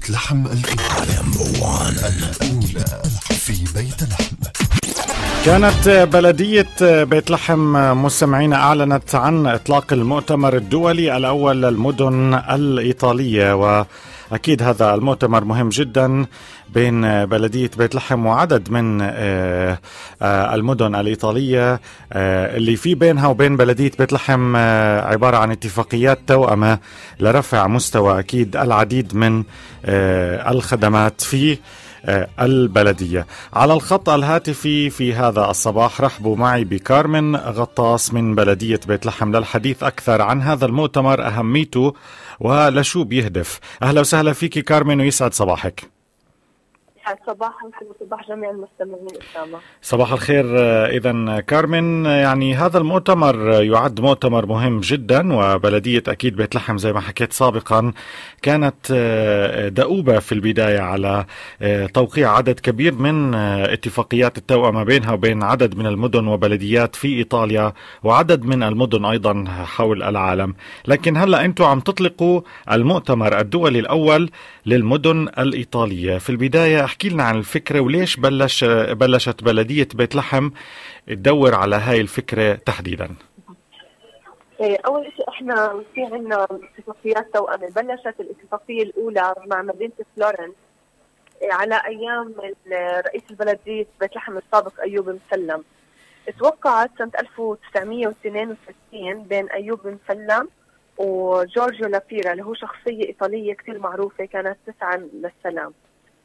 بيت لحم الإيطالي الأولى في بيت لحم. كانت بلدية بيت لحم مستمعين أعلنت عن إطلاق المؤتمر الدولي الأول للمدن الإيطالية، وأكيد هذا المؤتمر مهم جدا بين بلدية بيت لحم وعدد من المدن الإيطالية اللي في بينها وبين بلدية بيت لحم عبارة عن اتفاقيات توأمة لرفع مستوى أكيد العديد من الخدمات في البلدية. على الخط الهاتفي في هذا الصباح رحبوا معي بكارمن غطاس من بلدية بيت لحم للحديث أكثر عن هذا المؤتمر، أهميته ولشو بيهدف. أهلا وسهلا فيك كارمن ويسعد صباحك. صباح الخير وصباح جميع المستمعين. أسامة صباح الخير. إذن كارمن، يعني هذا المؤتمر يعد مؤتمر مهم جدا، وبلدية أكيد بيت لحم زي ما حكيت سابقا كانت دؤوبة في البداية على توقيع عدد كبير من اتفاقيات التوأمة بينها وبين عدد من المدن وبلديات في إيطاليا وعدد من المدن أيضا حول العالم. لكن هلأ أنتم عم تطلقوا المؤتمر الدولي الأول للمدن الإيطالية. في البداية احكي لنا عن الفكرة وليش بلشت بلدية بيت لحم تدور على هاي الفكرة تحديدا. أول شيء احنا في عنا اتفاقيات توأمة. بلشت الاتفاقية الأولى مع مدينة فلورنس على أيام رئيس البلدية بيت لحم السابق أيوب مسلم. اتوقعت سنة 1962 بين أيوب مسلم وجورجيو لابيرا اللي هو شخصية إيطالية كتير معروفة كانت تسعى للسلام.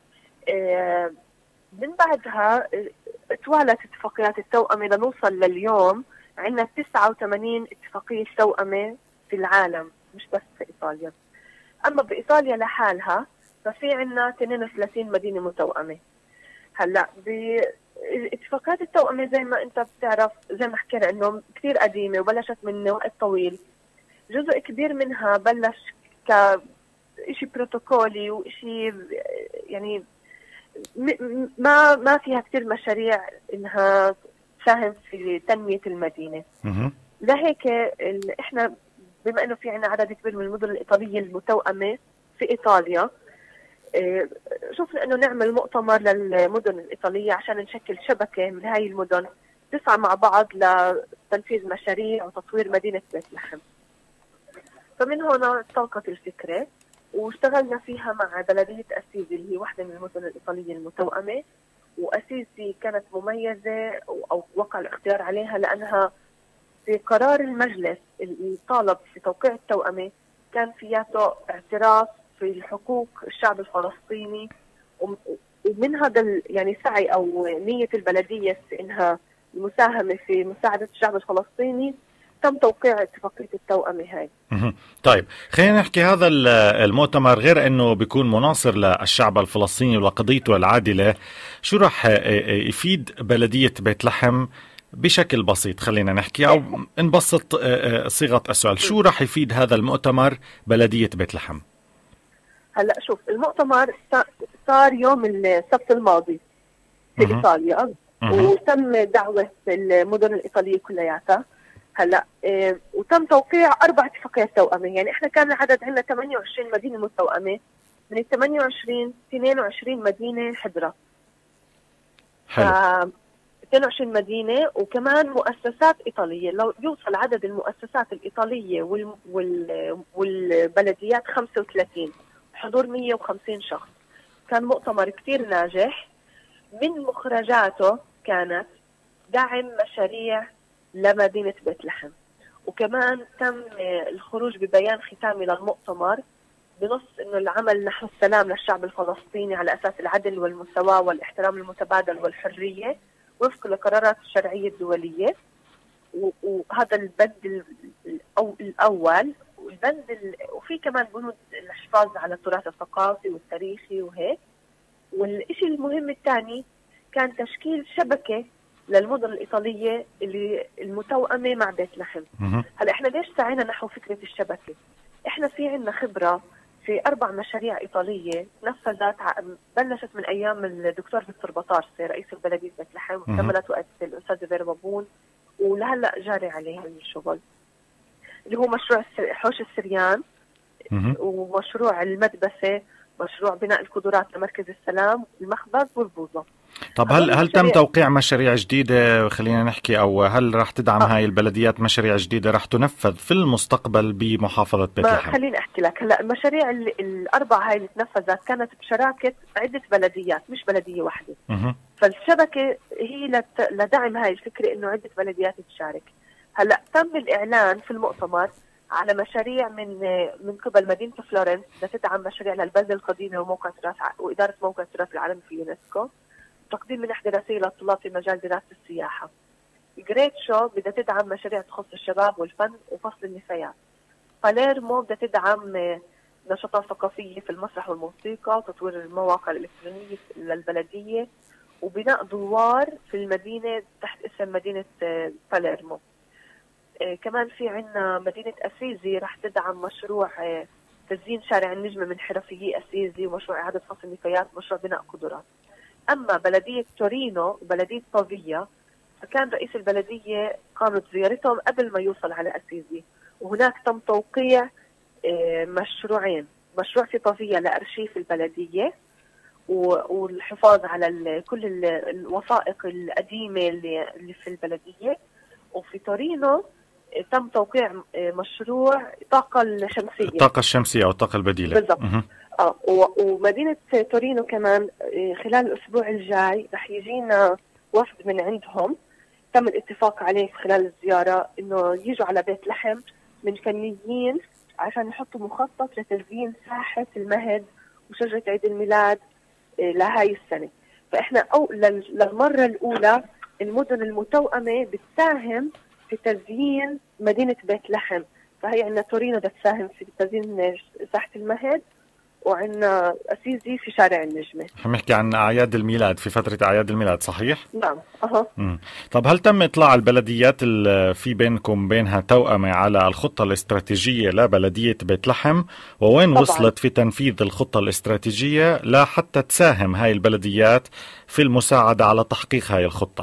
من بعدها توالت اتفاقيات التوأمة لنوصل لليوم عندنا 89 اتفاقية توأمة في العالم، مش بس في إيطاليا. أما بإيطاليا لحالها ففي عندنا 32 مدينة متوأمة. هلا باتفاقيات التوأمة زي ما أنت بتعرف، زي ما حكينا إنه كثير قديمة وبلشت من وقت طويل. جزء كبير منها بلش كإشي بروتوكولي وإشي يعني ما فيها كثير مشاريع انها تساهم في تنمية المدينة. لهيك احنا بما انه في عنا عدد كبير من المدن الإيطالية المتوأمة في إيطاليا، شوفنا انه نعمل مؤتمر للمدن الإيطالية عشان نشكل شبكة من هاي المدن تسعى مع بعض لتنفيذ مشاريع وتطوير مدينة بيت لحم. فمن هنا انطلقت الفكرة واشتغلنا فيها مع بلدية أسيزي اللي هي واحدة من المدن الإيطالية المتوأمة. وأسيزي كانت مميزة أو وقع الاختيار عليها لأنها في قرار المجلس اللي طالب في توقيع التوأمة كان فياته اعتراف في حقوق الشعب الفلسطيني، ومن هذا يعني سعي أو نية البلدية في إنها المساهمة في مساعدة الشعب الفلسطيني تم توقيع اتفاقية التوأمة هاي. طيب خلينا نحكي، هذا المؤتمر غير انه بيكون مناصر للشعب الفلسطيني ولقضيته العادلة، شو راح يفيد بلدية بيت لحم بشكل بسيط؟ خلينا نحكي او نبسط صيغة السؤال، شو راح يفيد هذا المؤتمر بلدية بيت لحم؟ هلا شوف، المؤتمر صار يوم السبت الماضي في إيطاليا، وتم دعوة المدن الإيطالية كلياتها. هلا وتم توقيع 4 اتفاقيات توأمة. يعني احنا كان العدد عندنا 28 مدينة متوأمة، من ال 28 22 مدينة حضرة. حلو. 22 مدينة وكمان مؤسسات إيطالية. لو يوصل عدد المؤسسات الإيطالية والبلديات 35، حضور 150 شخص. كان مؤتمر كتير ناجح. من مخرجاته كانت دعم مشاريع لمدينة بيت لحم، وكمان تم الخروج ببيان ختامي للمؤتمر بنص انه العمل نحو السلام للشعب الفلسطيني على اساس العدل والمساواة والاحترام المتبادل والحرية وفق القرارات الشرعية الدولية. وهذا البند الأول. وفي كمان بنود الحفاظ على التراث الثقافي والتاريخي وهيك. والشيء المهم الثاني كان تشكيل شبكة للمدن الإيطالية اللي المتوأمة مع بيت لحم. هلا احنا ليش سعينا نحو فكرة الشبكة؟ احنا في عندنا خبرة في 4 مشاريع إيطالية نفذت، بلشت من أيام الدكتور فيكتور بطارسي رئيس البلدية بيت لحم، وكملت وقت الأستاذ فيرا بابون، ولهلا جاري عليه الشغل، اللي هو مشروع حوش السريان ومشروع المدبسة مشروع بناء القدرات لمركز السلام، المخبز والبوظة. طب هل تم توقيع مشاريع جديدة خلينا نحكي، أو هل راح تدعم هاي البلديات مشاريع جديدة راح تنفذ في المستقبل بمحافظة بيت لحم؟ خليني أحكي لك. هلا المشاريع الأربع هاي اللي تنفذت كانت بشراكة عدة بلديات مش بلدية واحدة. فالشبكة هي لدعم هاي الفكرة إنه عدة بلديات تشارك. هلا تم الإعلان في المؤتمر على مشاريع من قبل مدينة فلورنس لتدعم مشاريع للبلدة القديمة وموقع تراث وإدارة موقع التراث العالمي في يونسكو، تقديم منح دراسية للطلاب في مجال دراسة السياحة. جريت شو بدها تدعم مشاريع تخص الشباب والفن وفصل النفايات. باليرمو بدها تدعم نشاطات ثقافية في المسرح والموسيقى وتطوير المواقع الإلكترونية للبلدية وبناء دوار في المدينة تحت اسم مدينة باليرمو. كمان في عنا مدينة أسيزي رح تدعم مشروع تزيين شارع النجمة من حرفيي أسيزي ومشروع إعادة فصل النفايات ومشروع بناء قدرات. أما بلدية تورينو وبلدية طافية فكان رئيس البلدية قامت زيارتهم قبل ما يوصل على أسيزي، وهناك تم توقيع مشروعين، مشروع في طافية لأرشيف البلدية والحفاظ على كل الوثائق القديمة اللي في البلدية، وفي تورينو تم توقيع مشروع الطاقة الشمسية أو الطاقة البديلة بالضبط. ومدينة تورينو كمان خلال الأسبوع الجاي رح يجينا وفد من عندهم، تم الاتفاق عليه خلال الزيارة إنه يجوا على بيت لحم من فنيين عشان يحطوا مخطط لتزيين ساحة المهد وشجرة عيد الميلاد لهاي السنة. فإحنا للمرة الأولى المدن المتوأمة بتساهم في تزيين مدينة بيت لحم. فهي عندنا تورينو بتساهم في تزيين ساحة المهد، وعندنا أسيزي في شارع النجمة. عم نحكي عن أعياد الميلاد، في فترة أعياد الميلاد صحيح؟ نعم. طب هل تم إطلاع البلديات اللي في بينكم بينها توأمة على الخطة الاستراتيجية لبلدية بيت لحم، ووين طبعاً وصلت في تنفيذ الخطة الاستراتيجية لحتى تساهم هاي البلديات في المساعدة على تحقيق هاي الخطة؟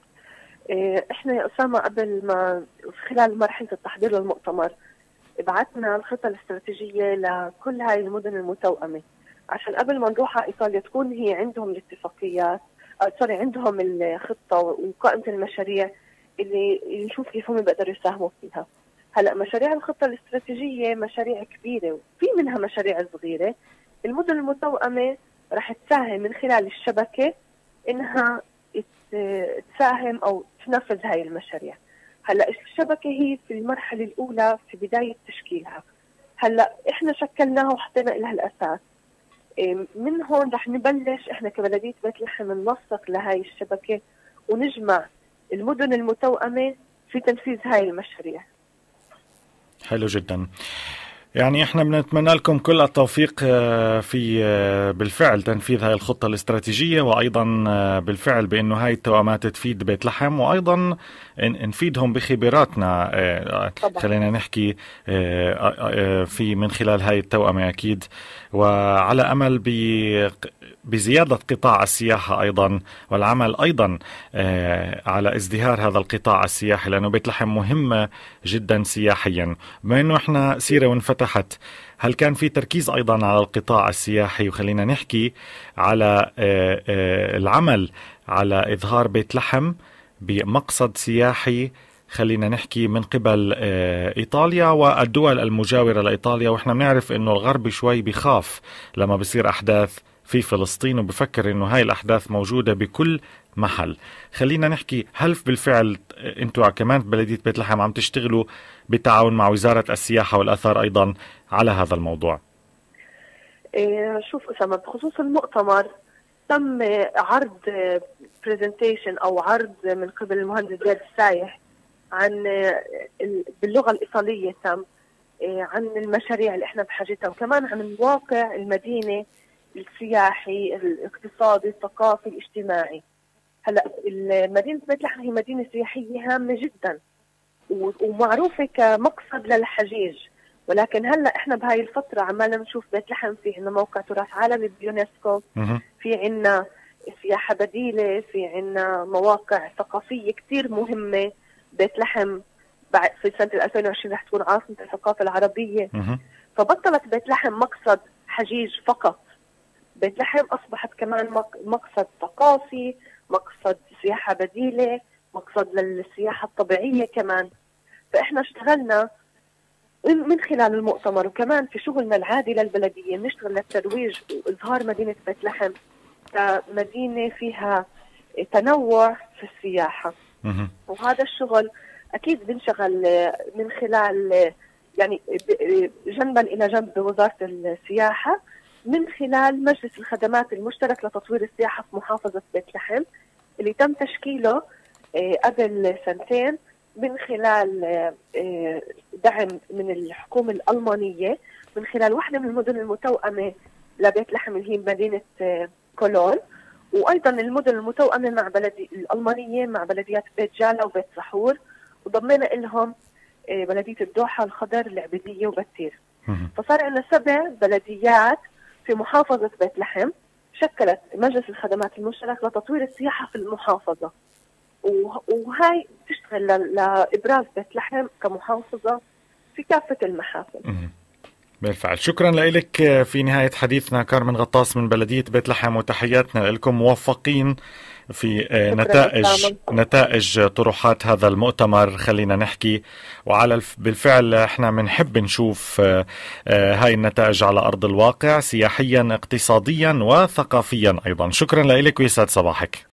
احنا يا أسامة قبل ما خلال مرحلة التحضير للمؤتمر بعثنا الخطة الاستراتيجية لكل هاي المدن المتوأمة عشان قبل ما نروح على إيطاليا تكون هي عندهم الاتفاقيات عندهم الخطة وقائمة المشاريع اللي نشوف كيف هم بيقدروا يساهموا فيها. هلا مشاريع الخطة الاستراتيجية مشاريع كبيرة وفي منها مشاريع صغيرة. المدن المتوأمة رح تساهم من خلال الشبكة إنها تساهم أو تنفذ هاي المشاريع. هلا الشبكة هي في المرحلة الأولى في بداية تشكيلها. هلا إحنا شكلناها وحطينا لها الأساس. من هون رح نبلش إحنا كبلدية بيت لحم ننسق لهاي الشبكة ونجمع المدن المتوأمة في تنفيذ هاي المشاريع. حلو جدا. يعني احنا بنتمنى لكم كل التوفيق في بالفعل تنفيذ هاي الخطة الاستراتيجية، وايضا بالفعل بانه هاي التوأمات تفيد بيت لحم، وايضا نفيدهم بخبراتنا خلينا نحكي في من خلال هاي التوأمة اكيد، وعلى امل بزيادة قطاع السياحة ايضا، والعمل ايضا على ازدهار هذا القطاع السياحي، لانه بيت لحم مهمة جدا سياحيا. بما انه احنا سيرة وانفتحت، هل كان في تركيز ايضا على القطاع السياحي، وخلينا نحكي على العمل على اظهار بيت لحم بمقصد سياحي خلينا نحكي من قبل إيطاليا والدول المجاورة لإيطاليا؟ وإحنا بنعرف إنه الغرب شوي بيخاف لما بيصير أحداث في فلسطين، وبفكر إنه هاي الأحداث موجودة بكل محل. خلينا نحكي، هل بالفعل أنتوا كمان بلدية بيت لحم عم تشتغلوا بالتعاون مع وزارة السياحة والأثار أيضا على هذا الموضوع؟ شوف أسامة، بخصوص المؤتمر تم عرض بريزنتيشن أو عرض من قبل المهندس زياد السايح عن باللغة الإيطالية تم عن المشاريع اللي احنا بحاجتها، وكمان عن الواقع المدينة السياحي الاقتصادي الثقافي الاجتماعي. هلا مدينة بيت لحم هي مدينة سياحية هامة جدا ومعروفة كمقصد للحجيج، ولكن هلا احنا بهاي الفترة عمالنا نشوف بيت لحم في عنا موقع تراث عالمي بيونسكو، في عنا سياحة بديلة، في عنا مواقع ثقافية كتير مهمة. بيت لحم بعد في سنة 2020 رح تكون عاصمة الثقافة العربية. فبطلت بيت لحم مقصد حجيج فقط، بيت لحم أصبحت كمان مقصد ثقافي، مقصد سياحة بديلة، مقصد للسياحة الطبيعية كمان. فإحنا اشتغلنا من خلال المؤتمر، وكمان في شغلنا العادي للبلدية نشتغل للترويج وإظهار مدينة بيت لحم كمدينة فيها تنوع في السياحة. وهذا الشغل أكيد بنشغل من خلال يعني جنبا إلى جنب بوزارة السياحة، من خلال مجلس الخدمات المشترك لتطوير السياحة في محافظة بيت لحم اللي تم تشكيله قبل سنتين من خلال دعم من الحكومة الألمانية، من خلال واحدة من المدن المتوأمة لبيت لحم اللي هي مدينة كولون، وأيضا المدن المتوأمة مع الألمانية مع بلديات بيت جالة وبيت سحور، وضمينا لهم بلدية الدوحة، الخضر، العبيدية وبتير. فصار عندنا 7 بلديات في محافظة بيت لحم شكلت مجلس الخدمات المشترك لتطوير السياحة في المحافظة، وهاي تشتغل لإبراز بيت لحم كمحافظة في كافة المحافل. بالفعل. شكرا لك. في نهاية حديثنا كارمن غطاس من بلدية بيت لحم، وتحياتنا لكم، موفقين في نتائج طروحات هذا المؤتمر. خلينا نحكي بالفعل احنا بنحب نشوف هاي النتائج على أرض الواقع، سياحيا، اقتصاديا وثقافيا أيضا. شكرا لك ويسعد صباحك.